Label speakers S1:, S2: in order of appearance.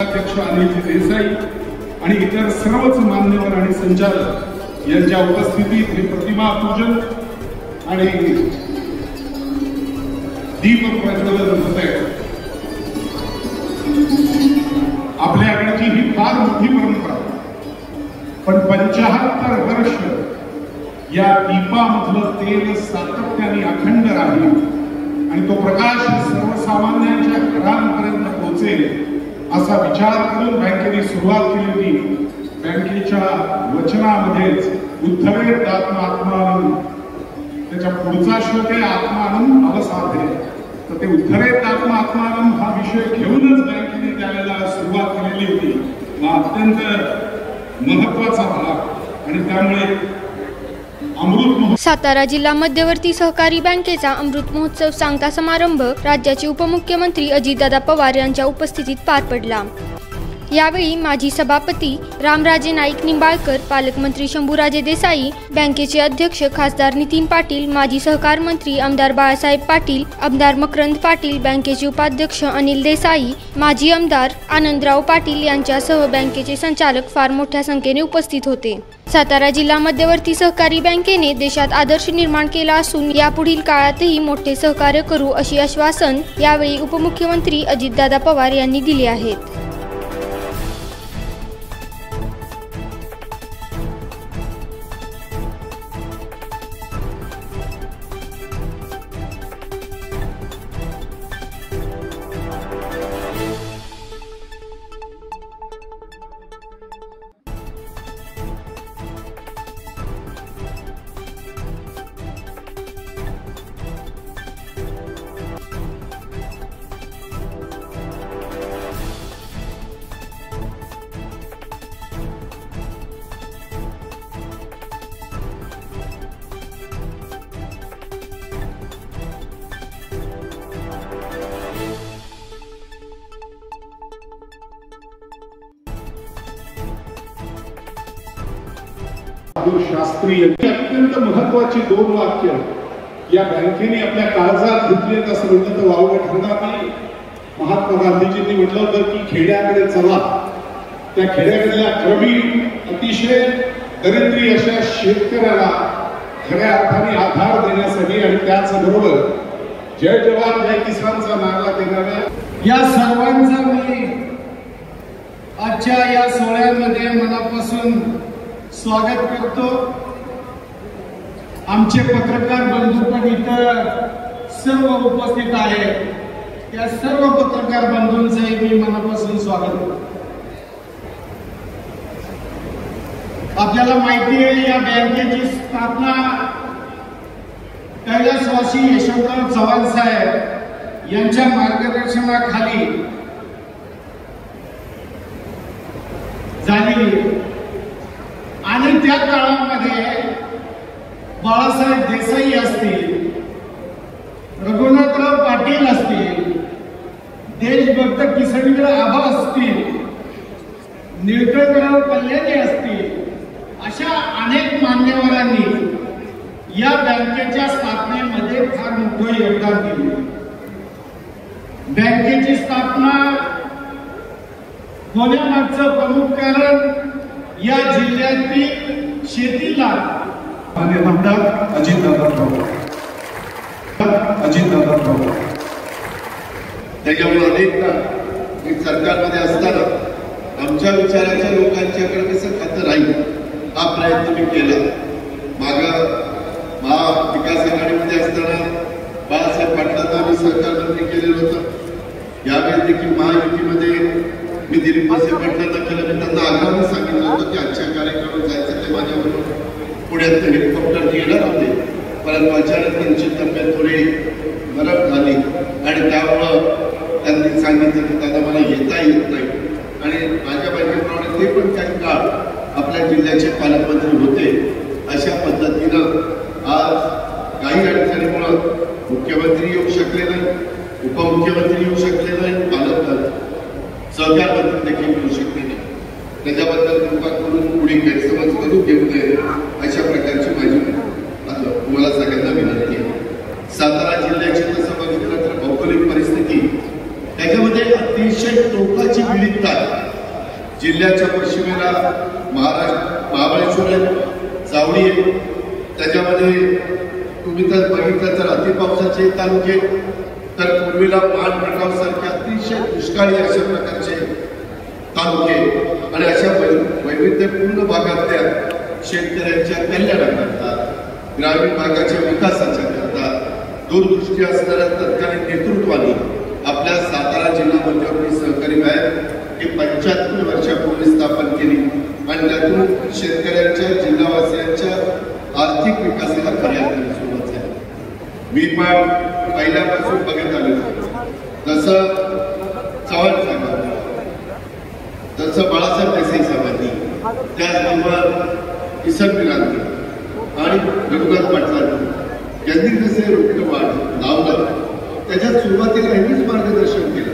S1: अध्यक्ष अनिल देसाई आणि इतर सर्वच मान्यवर आणि संचालक यांच्या उपस्थितीत हे प्रतिमा पूजन आणि दीप प्रज्वलन होते। आपल्याकडची ही फार मोठी परंपरा, पण 75 वर्ष या दीपामधलं तेल सातत्याने अखंड राहील आणि तो प्रकाश सर्वसामान्यांच्या घरांपर्यंत पोहोचेल असा विचार करून बँकेने सुरुवात केली होती। बँकेच्या वचनामध्येच उद्धवेत आत्मानं, त्याच्या पुढचा श्लोक आहे आत्मानं अवसाधे, तर ते उद्धवेत आत्मानं हा विषय घेऊनच बँकेने त्यावेळेला सुरुवात केलेली होती। हा अत्यंत महत्वाचा भाग आणि त्यामुळे
S2: सातारा जिल्हा मध्यवर्ती सहकारी बँकेचा अमृत महोत्सव सांगता समारंभ राज्याचे उपमुख्यमंत्री अजितदादा पवार यांच्या उपस्थितीत पार पडला। यावेळी माजी सभापती रामराजे नाईक निंबाळकर, पालकमंत्री शंभूराजे देसाई, बँकेचे अध्यक्ष खासदार नितीन पाटील, माजी सहकार मंत्री आमदार बाळासाहेब पाटील, आमदार मकरंद पाटील, बँकेचे उपाध्यक्ष अनिल देसाई, माजी आमदार आनंदराव पाटील यांच्यासह बँकेचे संचालक फार मोठ्या संख्येने उपस्थित होते। सातारा जिल्हा मध्यवर्ती सहकारी बँकेने देशात आदर्श निर्माण केला असून यापुढील काळातही मोठे सहकार्य करू अशी आश्वासन यावेळी उपमुख्यमंत्री अजितदादा पवार यांनी दिले आहेत।
S1: शास्त्री यांची अत्यंत महत्वाची 2 वाक्य या बँकेने आपल्या काळजात घेतलेत असं म्हणलं तर वावगं ठरणार नाही। महात्मा गांधीजींनी म्हटलं होतं की खेड्याकडे चला, त्या खेड्याकडल्या ग्रामीण अतिशय दरिद्री अशा शेतकऱ्याला खऱ्या अर्थाने आधार देण्यासाठी आणि त्याचबरोबर जय जवान जय किसानचा नारा देणाऱ्या
S3: या सर्वांचा मी आजच्या या सोहळ्यामध्ये मनापासून स्वागत करतो। आमचे पत्रकार बंधू पण इथं सर्व उपस्थित आहेत, त्या सर्व पत्रकार बंधूंचंही मी मनापासून स्वागत करतो। आपल्याला माहिती आहे या बँकेची स्थापना कैलासवासी यशवंतराव चव्हाण साहेब यांच्या मार्गदर्शनाखाली झाली आणि त्या काळामध्ये बाळासाहेब देसाई असतील, रघुनाथराव पाटील असतील, देशभक्त किसनवीर आबा असतील, निळकंठराव कल्याणी असतील, अशा अनेक मान्यवरांनी या बँकेच्या स्थापनेमध्ये फार मोठं योगदान दिले। बँकेची स्थापना होण्यामागचं प्रमुख कारण या जिल्ह्यातील शेतीला
S1: आमदार अजितदादा पवार
S4: त्याच्यामुळे अनेकदा सरकारमध्ये असताना आमच्या विचाराच्या लोकांच्याकडे कसं खातं राहील हा प्रयत्न मी केला। महाविकास आघाडीमध्ये असताना बाळासाहेब पाटलांना मी सरकार मंत्री केलेलं होतं। यावेळी देखील महायुतीमध्ये मी दिलीप वळसे पाटलांना केलं। मी त्यांना आग्रहाने सांगितलं होतं की आजच्या कार्यक्रमात जायचं ते माझ्याबरोबर पुण्यात हेलिकॉप्टर येणार होते, परंतु अचानक त्यांची तब्येत थोडी नरम झाली आणि त्यामुळं त्यांनी सांगितलं की दादा मला येता येत नाही आणि माझ्या बँकेप्रमाणे ते पण काही काळ आपल्या जिल्ह्याचे पालकमंत्री होते। अशा पद्धतीनं आज काही अडचणीमुळं मुख्यमंत्री येऊ शकले नाही, उपमुख्यमंत्री येऊ शकले नाही, पालक सहकार मंत्री देखील येऊ शकले नाही। त्याच्याबद्दल कृपा करून पुढे गैरसमज करू घेऊ नये अशा प्रकारची माझी तुम्हाला सगळ्यांना विनंती आहे। सातारा जिल्ह्याची तसं बघितलं तर भौगोलिक परिस्थिती त्याच्यामध्ये अतिशय टोकाची विविधता जिल्ह्याच्या पश्चिमेला महाबळेश्वर आहे, जावळी आहे, त्याच्यामध्ये तुम्ही तर बघितलं तर अतिपावसाचे तालुके, तर पूर्वीला मान प्रकाव सारखे अतिशय दुष्काळी अशा प्रकारचे तालुके आणि अशा वैविध्यपूर्ण भागातल्या शेतकऱ्यांच्या कल्याणाकरता, ग्रामीण भागाच्या विकासाच्या करता दूरदृष्टी असणाऱ्या तत्कालीन नेतृत्वाने आपल्या सातारा जिल्हा मध्यवर्ती सहकारी बँक ही 75 वर्षापूर्वी स्थापन केली आणि त्यातून शेतकऱ्यांच्या, जिल्हावासियांच्या आर्थिक विकासाला खऱ्या अर्थाने सुरुवात झाली. मी पण पहिल्यापासून बघत आलो, जसं चव्हाण साहेबांनी, जसं बाळासाहेब देसाई साहेबांनी, त्याचबरोबर किसन क्रांती आणि रघुनाथ पाटलांनी यांनी जसे रोपटं वाढ लावलं, त्याच्यात सुरुवातीला यांनीच मार्गदर्शन केलं.